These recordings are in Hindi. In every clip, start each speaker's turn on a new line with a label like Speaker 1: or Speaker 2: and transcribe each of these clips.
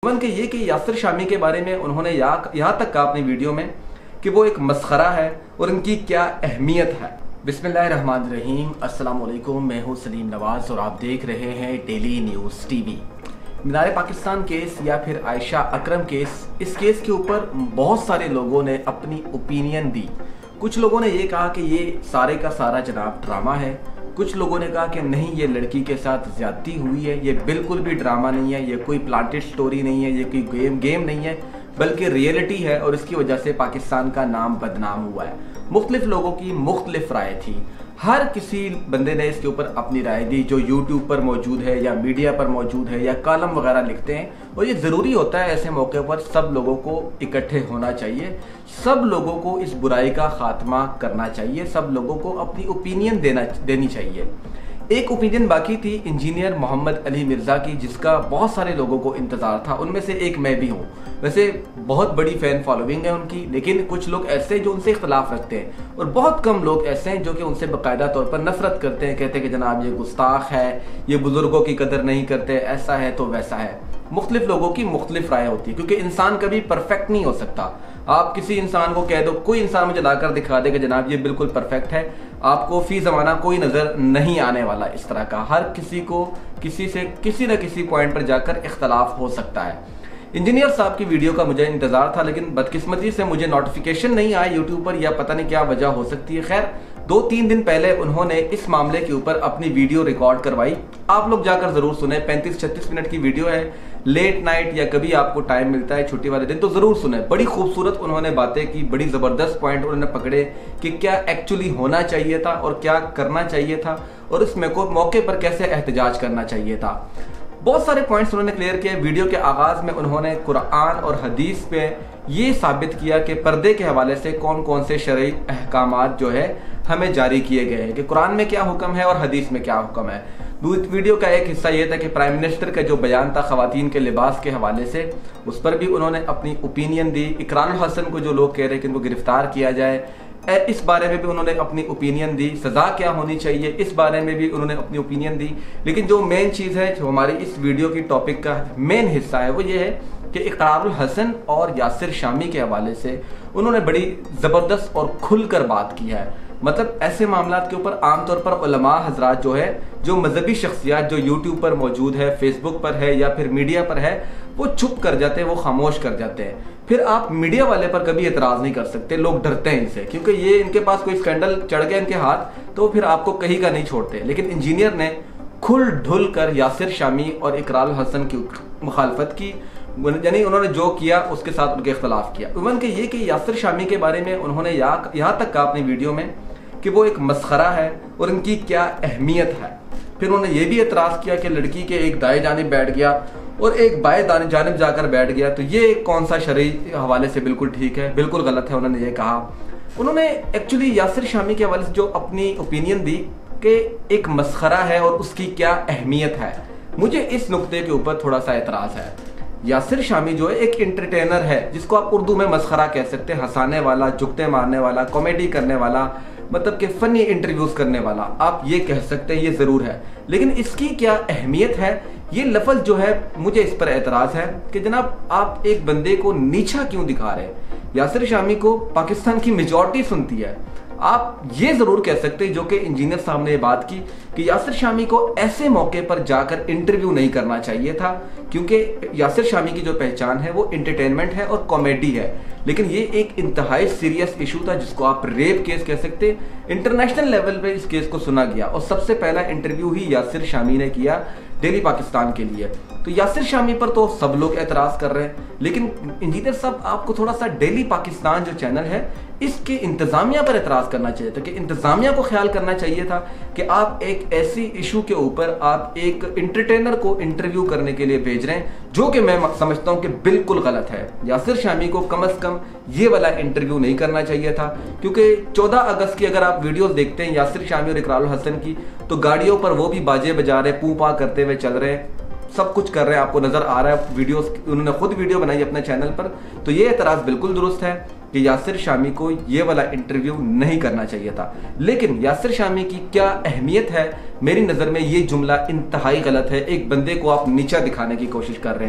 Speaker 1: इवन के ये कि यासिर शामी के बारे में उन्होंने यहाँ तक कहा अपनी वीडियो में कि वो एक मस्खरा है और इनकी क्या अहमियत है। बिस्मिल्लाहिर्रहमानिर्रहीम, अस्सलाम वालेकुम। मैं हूँ सलीम नवाज और आप देख रहे हैं daily news TV. Minar Pakistan case या फिर आयशा अकरम केस, इस केस के ऊपर बहुत सारे लोगों ने अपनी ओपिनियन दी। कुछ लोगों ने ये कहा कि ये सारे का सारा जनाब ड्रामा है। कुछ लोगों ने कहा कि नहीं, ये लड़की के साथ ज्यादती हुई है, ये बिल्कुल भी ड्रामा नहीं है, ये कोई प्लांटेड स्टोरी नहीं है, ये कोई गेम नहीं है, बल्कि रियलिटी है और इसकी वजह से पाकिस्तान का नाम बदनाम हुआ है। मुख्तलिफ लोगों की मुख्तलिफ राय थी। हर किसी बंदे ने इसके ऊपर अपनी राय दी, जो यूट्यूब पर मौजूद है या मीडिया पर मौजूद है या कॉलम वगैरह लिखते हैं। और ये ज़रूरी होता है ऐसे मौके पर सब लोगों को इकट्ठे होना चाहिए, सब लोगों को इस बुराई का खात्मा करना चाहिए, सब लोगों को अपनी ओपिनियन देनी चाहिए। एक ओपिनियन बाकी थी इंजीनियर मोहम्मद अली मिर्ज़ा की, जिसका बहुत सारे लोगों को इंतज़ार था। उनमें से एक मैं भी हूँ। वैसे बहुत बड़ी फ़ैन फॉलोइंग है उनकी, लेकिन कुछ लोग ऐसे जो उनसे इख्तलाफ रखते हैं और बहुत कम लोग ऐसे हैं जो कि उनसे बाकायदा तौर पर नफरत करते हैं, कहते हैं कि जनाब ये गुस्ताख है, ये बुजुर्गों की कदर नहीं करते, ऐसा है तो वैसा है। मुख्तलिफ लोगों की मुख्तलिफ राय होती है, क्योंकि इंसान कभी परफेक्ट नहीं हो सकता। आप किसी इंसान को कह दो, कोई इंसान मुझे लाकर दिखा दे कि जनाब ये बिल्कुल परफेक्ट है, आपको फी ज़माना कोई नज़र नहीं आने वाला इस तरह का। हर किसी को किसी से किसी न किसी पॉइंट पर जाकर इख्तलाफ हो सकता है। इंजीनियर साहब की वीडियो का मुझे इंतजार था, लेकिन बदकिस्मती से मुझे नोटिफिकेशन नहीं आया यूट्यूब पर, या पता नहीं क्या वजह हो सकती है। खैर, 2-3 दिन पहले उन्होंने इस मामले के ऊपर अपनी वीडियो रिकॉर्ड करवाई। आप लोग जाकर जरूर सुने। 35-36 मिनट की वीडियो है। लेट नाइट या कभी आपको टाइम मिलता है छुट्टी वाले दिन तो जरूर सुने। बड़ी खूबसूरत उन्होंने बातें की, बड़ी जबरदस्त पॉइंट उन्होंने पकड़े कि क्या एक्चुअली होना चाहिए था और क्या करना चाहिए था और इस मौके पर कैसे एहतजाज करना चाहिए था। बहुत सारे पॉइंट्स उन्होंने क्लियर किए। वीडियो के आगाज में उन्होंने कुरान और हदीस पे ये साबित किया कि पर्दे के हवाले से कौन कौन से शरई अहकामात जो है हमें जारी किए गए हैं, कि कुरान में क्या हुक्म है और हदीस में क्या हुक्म है। वीडियो का एक हिस्सा ये था कि प्राइम मिनिस्टर का जो बयान था खवातीन के लिबास के हवाले से, उस पर भी उन्होंने अपनी ओपिनियन दी। इकरारुल हसन को जो लोग कह रहे हैं कि इनको गिरफ्तार किया जाए, इस बारे में भी उन्होंने अपनी ओपिनियन दी। सजा क्या होनी चाहिए, इस बारे में भी उन्होंने अपनी ओपिनियन दी। लेकिन जो मेन चीज़ है, जो हमारी इस वीडियो की टॉपिक का मेन हिस्सा है, वो ये है कि इकरारुल हसन और यासिर शामी के हवाले से उन्होंने बड़ी ज़बरदस्त और खुलकर बात की है। मतलब ऐसे मामलात के ऊपर आमतौर पर उलमा हजरात जो है, जो मजहबी शख्सियात जो यूट्यूब पर मौजूद है, फेसबुक पर है या फिर मीडिया पर है, वो चुप कर जाते हैं, वो खामोश कर जाते हैं। फिर आप मीडिया वाले पर कभी एतराज़ नहीं कर सकते, लोग डरते हैं इनसे, क्योंकि ये इनके पास कोई स्कैंडल चढ़ गया इनके हाथ तो फिर आपको कहीं का नहीं छोड़ते। लेकिन इंजीनियर ने खुल ढुल कर यासिर शामी और इकरारुल हसन की मुखालफत की, यानी उन्होंने जो किया उसके साथ उनके इख्तलाफ किया। इवन के ये कि यासिर शामी के बारे में उन्होंने यहाँ तक कहा अपनी वीडियो में कि वो एक मस्खरा है और इनकी क्या अहमियत है। फिर उन्होंने ये भी एतराज़ किया कि लड़की के एक दाएं जानिब बैठ गया और एक बाएं जानिब जाकर बैठ गया, तो ये कौन सा शरई हवाले से बिल्कुल ठीक है, बिल्कुल गलत है, उन्होंने ये कहा। उन्होंने एक्चुअली यासिर शामी के हवाले से जो अपनी ओपिनियन दी कि एक मस्खरा है और उसकी क्या अहमियत है, मुझे इस नुक्ते के ऊपर थोड़ा सा एतराज़ है। यासिर शामी जो है एक एंटरटेनर है, जिसको आप उर्दू में मस्खरा कह सकते हैं, हंसाने वाला, जुगते मारने वाला, कॉमेडी करने वाला, मतलब कि फनी इंटरव्यूज करने वाला, आप ये कह सकते हैं, ये जरूर है। लेकिन इसकी क्या अहमियत है, ये लफ्ज जो है, मुझे इस पर एतराज है कि जनाब आप एक बंदे को नीचा क्यों दिखा रहे हैं। यासिर शामी को पाकिस्तान की मेजॉरिटी सुनती है। आप ये जरूर कह सकते हैं, जो कि इंजीनियर साहब ने बात की, कि यासिर शामी को ऐसे मौके पर जाकर इंटरव्यू नहीं करना चाहिए था, क्योंकि यासिर शामी की जो पहचान है वो एंटरटेनमेंट है और कॉमेडी है। लेकिन ये एक इंतहाई सीरियस इशू था, जिसको आप रेप केस कह सकते हैं। इंटरनेशनल लेवल पे इस केस को सुना गया और सबसे पहला इंटरव्यू ही यासिर शामी ने किया डेली पाकिस्तान के लिए। तो यासिर शामी पर तो सब लोग एतराज कर रहे हैं, लेकिन इंजीनियर साहब आपको थोड़ा सा डेली पाकिस्तान जो चैनल है, इसके इंतजामिया पर एतराज करना चाहिए था, कि इंतजामिया को ख्याल करना चाहिए था कि आप एक ऐसी इशू के ऊपर आप एक एंटरटेनर को इंटरव्यू करने के लिए भेज रहे हैं, जो कि मैं समझता हूं कि बिल्कुल गलत है। यासिर शामी को कम से कम ये वाला इंटरव्यू नहीं करना चाहिए था, क्योंकि 14 अगस्त की अगर आप वीडियोस देखते हैं यासिर शामी और इकरारुल हसन की, तो गाड़ियों पर वो भी बाजे बजा रहे, पू पा करते हुए चल रहे हैं, सब कुछ कर रहे हैं, आपको नजर आ रहा है। वीडियोस उन्होंने खुद वीडियो बनाई अपने चैनल पर। तो ये एतराज बिल्कुल दुरुस्त है कि यासिर शामी को ये वाला इंटरव्यू नहीं करना चाहिए था। लेकिन यासिर शामी की क्या अहमियत है, मेरी नजर में ये जुमला इंतहाई गलत है। एक बंदे को आप नीचा दिखाने की कोशिश कर रहे हैं।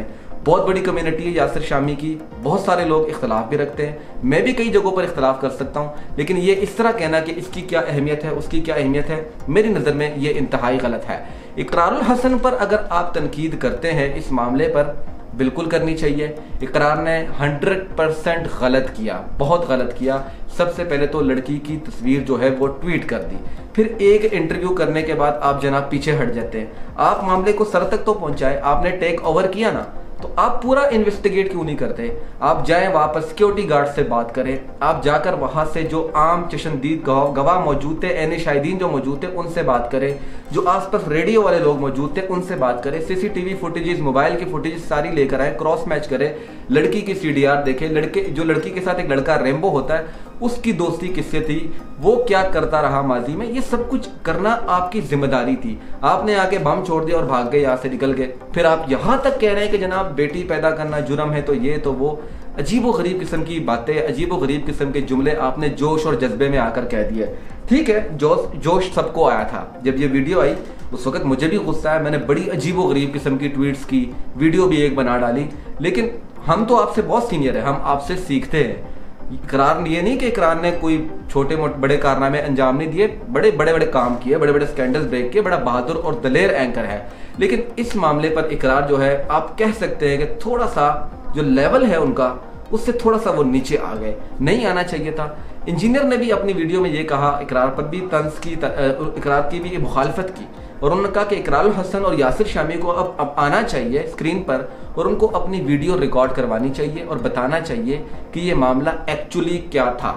Speaker 1: बहुत बड़ी कम्युनिटी है यासिर शामी की, बहुत सारे लोग इख्तलाफ भी रखते हैं, मैं भी कई जगहों पर इख्तलाफ कर सकता हूँ, लेकिन ये इस तरह कहना कि इसकी क्या अहमियत है उसकी क्या अहमियत है, मेरी नज़र में ये इंतहाई गलत है। इकरारुल हसन पर अगर आप तनकीद करते हैं इस मामले पर, बिल्कुल करनी चाहिए। इकरार ने 100% गलत किया, बहुत गलत किया। सबसे पहले तो लड़की की तस्वीर जो है वो ट्वीट कर दी, फिर एक इंटरव्यू करने के बाद आप जनाब पीछे हट जाते हैं। आप मामले को सर तक तो पहुंचाए, आपने टेक ओवर किया ना, तो आप पूरा इन्वेस्टिगेट क्यों नहीं करते? आप जाएं वापस सिक्योरिटी गार्ड से बात करें, आप जाकर वहां से जो आम चशमदीद गवाह मौजूद थे, एन शाहिदीन जो मौजूद थे उनसे बात करें, जो आसपास रेडियो वाले लोग मौजूद थे उनसे बात करें, सीसीटीवी फुटेजेस, मोबाइल की फुटेजेस सारी लेकर आए, क्रॉस मैच करें, लड़की की सीडीआर देखें, लड़की के साथ एक लड़का रेम्बो होता है उसकी दोस्ती किससे थी, वो क्या करता रहा माजी में, ये सब कुछ करना आपकी जिम्मेदारी थी। आपने आके बम छोड़ दिया और भाग गए, यहाँ से निकल गए, फिर आप यहाँ तक कह रहे हैं कि जनाब बेटी पैदा करना जुर्म है, तो ये तो वो अजीबो गरीब किस्म की बातें, अजीबो गरीब किस्म के जुमले आपने जोश और जज्बे में आकर कह दिए। ठीक है, जोश सबको आया था, जब ये वीडियो आई उस वक्त मुझे भी गुस्सा आया, मैंने बड़ी अजीबो गरीब किस्म की ट्वीट्स की, वीडियो भी एक बना डाली, लेकिन हम तो आपसे बहुत सीनियर है, हम आपसे सीखते हैं। इकरार ये नहीं कि इकरार ने कोई छोटे मोटे बड़े कारनामे अंजाम नहीं दिए, बड़े बड़े काम किए, बड़े बड़े स्कैंडल्स ब्रेक किए, बड़ा बहादुर और दलेर एंकर है, लेकिन इस मामले पर इकरार जो है आप कह सकते हैं कि थोड़ा सा जो लेवल है उनका उससे थोड़ा सा वो नीचे आ गए, नहीं आना चाहिए था। इंजीनियर ने भी अपनी वीडियो में ये कहा, इकरार पर भी तंज की, इकरार की भी मुखालफत की, और उन्होंने कहा कि इकरारुल हसन और यासिर शामी को अब आना चाहिए स्क्रीन पर और उनको अपनी वीडियो रिकॉर्ड करवानी चाहिए और बताना चाहिए कि ये मामला एक्चुअली क्या था,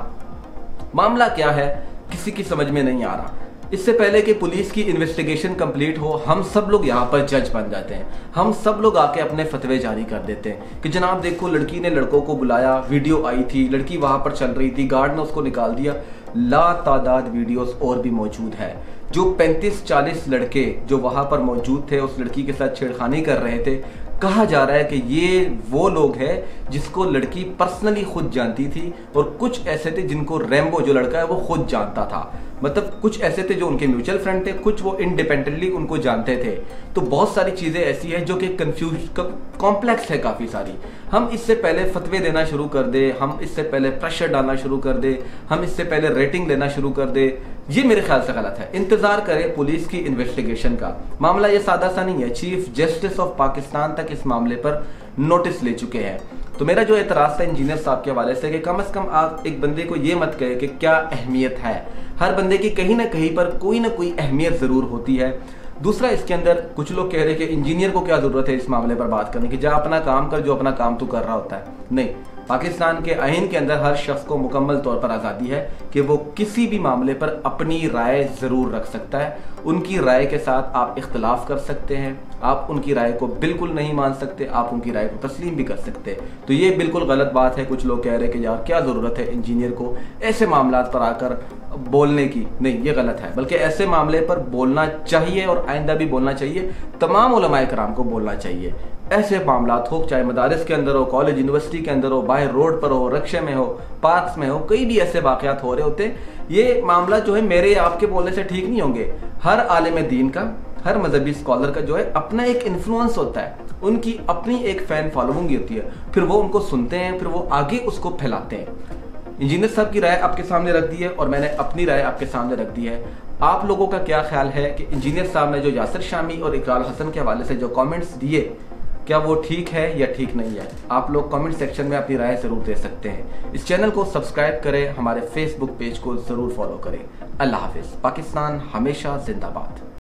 Speaker 1: मामला क्या है, किसी की समझ में नहीं आ रहा। इससे पहले कि पुलिस की इन्वेस्टिगेशन कंप्लीट हो, हम सब लोग यहाँ पर जज बन जाते हैं, हम सब लोग आके अपने फतवे जारी कर देते हैं कि जनाब देखो लड़की ने लड़कों को बुलाया, वीडियो आई थी, लड़की वहां पर चल रही थी, गार्ड ने उसको निकाल दिया। ला तादाद वीडियोस और भी मौजूद है, जो 35-40 लड़के जो वहां पर मौजूद थे उस लड़की के साथ छेड़खानी कर रहे थे। कहा जा रहा है कि ये वो लोग हैं जिसको लड़की पर्सनली खुद जानती थी, और कुछ ऐसे थे जिनको रेम्बो जो लड़का है वो खुद जानता था, मतलब कुछ ऐसे थे जो उनके म्यूचुअल फ्रेंड थे, कुछ वो इंडिपेंडेंटली उनको जानते थे। तो बहुत सारी चीजें ऐसी हैं जो कि कॉम्प्लेक्स है काफी सारी। हम इससे पहले फतवे देना शुरू कर दे, हम इससे पहले प्रेशर डालना शुरू कर दे, हम इससे पहले रेटिंग लेना शुरू कर दे, ये मेरे ख्याल से गलत है। इंतजार करें पुलिस की इन्वेस्टिगेशन का। मामला ये सादा सा नहीं है, चीफ जस्टिस ऑफ पाकिस्तान तक इस मामले पर नोटिस ले चुके हैं। तो मेरा जो एतराज था इंजीनियर साहब के हवाले से कि कम से कम आप एक बंदे को ये मत कहे कि क्या अहमियत है, हर बंदे की कहीं ना कहीं पर कोई ना कोई अहमियत जरूर होती है। दूसरा, इसके अंदर कुछ लोग कह रहे हैं कि इंजीनियर को क्या जरूरत है इस मामले पर बात करने की, जा अपना काम कर, जो अपना काम तू कर रहा होता है। नहीं, पाकिस्तान के आईन के अंदर हर शख्स को मुकम्मल तौर पर आज़ादी है कि वो किसी भी मामले पर अपनी राय ज़रूर रख सकता है। उनकी राय के साथ आप इख्तलाफ कर सकते हैं, आप उनकी राय को बिल्कुल नहीं मान सकते, आप उनकी राय को तस्लीम भी कर सकते हैं। तो ये बिल्कुल गलत बात है। कुछ लोग कह रहे हैं कि यार क्या ज़रूरत है इंजीनियर को ऐसे मामला पर आकर बोलने की। नहीं, ये गलत है, बल्कि ऐसे मामले पर बोलना चाहिए और आइंदा भी बोलना चाहिए, तमाम उलमाए कराम को बोलना चाहिए। ऐसे मामला हो, चाहे मदारिस के अंदर हो, कॉलेज यूनिवर्सिटी के अंदर हो, बाहर रोड पर हो, रिक्शे में हो, पार्क्स में हो, कई भी ऐसे वाकयात हो रहे होते हैं। ये मामला जो है मेरे आपके बोलने से ठीक नहीं होंगे। हर आलिम दीन का, हर मजहबी स्कॉलर का जो है अपना एक इन्फ्लुएंस होता है, उनकी अपनी एक फैन फॉलोइंग होती है, फिर वो उनको सुनते हैं, फिर वो आगे उसको फैलाते हैं। इंजीनियर साहब की राय आपके सामने रख दी है और मैंने अपनी राय आपके सामने रख दी है। आप लोगों का क्या ख्याल है कि इंजीनियर साहब ने जो यासिर शामी और इकरारुल हसन के हवाले से जो कमेंट्स दिए, क्या वो ठीक है या ठीक नहीं है? आप लोग कमेंट सेक्शन में अपनी राय जरूर दे सकते हैं। इस चैनल को सब्सक्राइब करें, हमारे फेसबुक पेज को जरूर फॉलो करें। अल्लाह हाफिज। पाकिस्तान हमेशा जिंदाबाद।